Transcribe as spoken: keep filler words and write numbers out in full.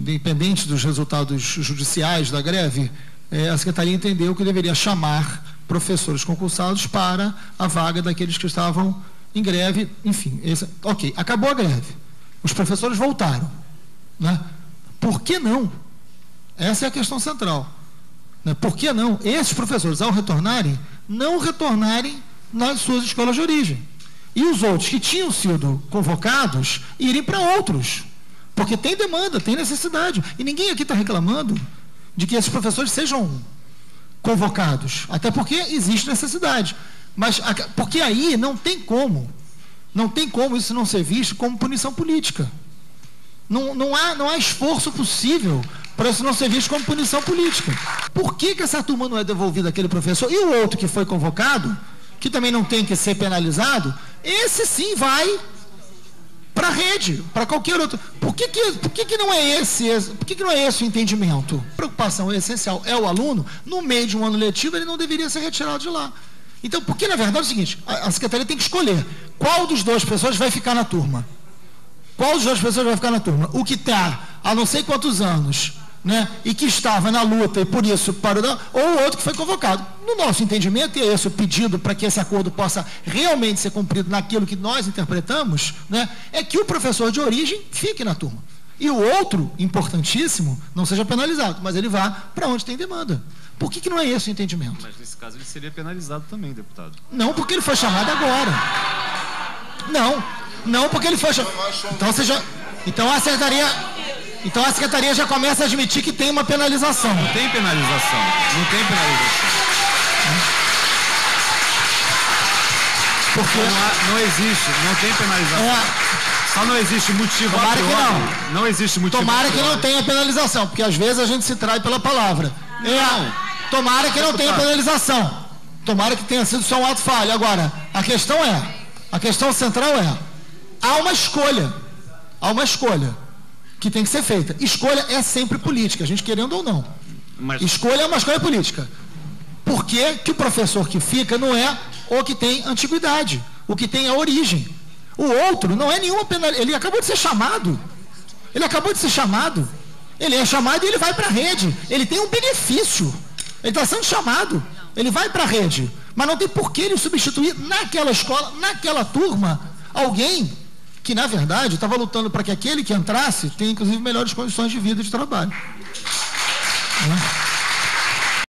independente dos resultados judiciais da greve, é, a Secretaria entendeu que deveria chamar professores concursados para a vaga daqueles que estavam em greve, enfim, esse, ok, acabou a greve, os professores voltaram, né? Por que não? Essa é a questão central, né? Por que não esses professores, ao retornarem, não retornarem nas suas escolas de origem, e os outros que tinham sido convocados irem para outros, porque tem demanda, tem necessidade, e ninguém aqui está reclamando de que esses professores sejam convocados, até porque existe necessidade, mas porque aí não tem como, não tem como isso não ser visto como punição política. Não, não, há, não há esforço possível para isso não ser visto como punição política. Por que que essa turma não é devolvida àquele professor? E o outro que foi convocado, que também não tem que ser penalizado, esse sim vai para a rede, para qualquer outro. Por que que, por que que não é esse, por que que não é esse o entendimento? A preocupação essencial é o aluno, no meio de um ano letivo, ele não deveria ser retirado de lá. Então, porque na verdade é o seguinte, a, a Secretaria tem que escolher qual dos dois pessoas vai ficar na turma. Qual dos dois pessoas vai ficar na turma? O que está há não sei quantos anos, né, e que estava na luta e por isso parou, ou o outro que foi convocado. No nosso entendimento, e é esse o pedido para que esse acordo possa realmente ser cumprido naquilo que nós interpretamos, né, é que o professor de origem fique na turma. E o outro, importantíssimo, não seja penalizado, mas ele vá para onde tem demanda. Por que que não é esse o entendimento? Mas nesse caso ele seria penalizado também, deputado. Não, porque ele foi chamado agora. Não, não porque ele foi chamado. Então, você já... então a Secretaria... Então a Secretaria já começa a admitir que tem uma penalização. Não tem penalização. Não tem penalização. Porque não, há, não existe, não tem penalização. É, Só não existe motivo tomara a que priori. não. Não existe motivo Tomara a que priori. não tenha penalização, porque às vezes a gente se trai pela palavra. Não. É, tomara que não tenha penalização. Tomara que tenha sido só um ato falho. Agora, a questão é, a questão central é, há uma escolha. Há uma escolha que tem que ser feita. Escolha é sempre política, a gente querendo ou não. Mas... Escolha é uma escolha política. Por que que o professor que fica não é o que tem antiguidade, o que tem a origem? O outro não é nenhuma penalidade, ele acabou de ser chamado. Ele acabou de ser chamado. Ele é chamado e ele vai para a rede. Ele tem um benefício. Ele está sendo chamado. Ele vai para a rede. Mas não tem por que ele substituir naquela escola, naquela turma, alguém que, na verdade, estava lutando para que aquele que entrasse tenha, inclusive, melhores condições de vida e de trabalho. Né?